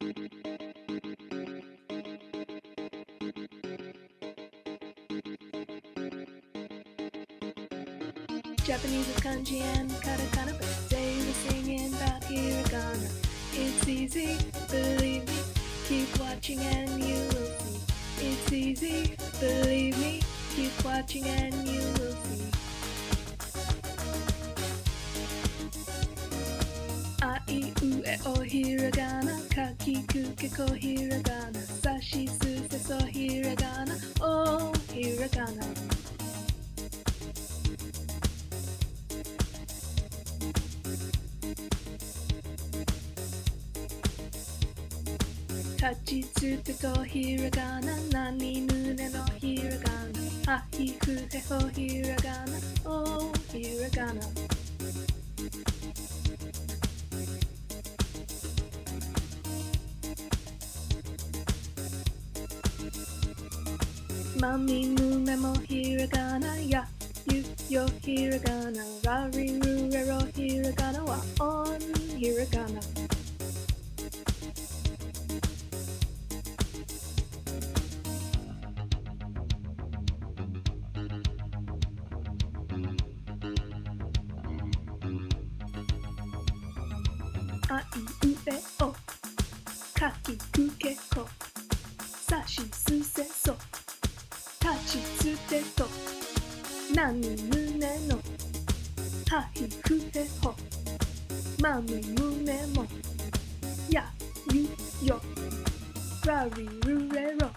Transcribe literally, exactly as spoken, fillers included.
Japanese is kanji and katakana, but they were singing about hiragana. It's easy, believe me, keep watching and you will see. It's easy, believe me, keep watching and you will see. A I U E O hiragana, kaki kuke ko hiragana, sashi su se so hiragana, oh hiragana. Tachitsuke to hiragana, nani nune no hiragana, hahi fute ho hiragana, oh hiragana. Mami mume mo hiragana, ya yu yo hiragana, rari ru ro hiragana wa on hiragana. A I U E O, kaki kuke ko, sashi su se so, tachi tsute to, nani nune no, hahi fute ho, mami mume mo, ya yu yo, rari ru re ro.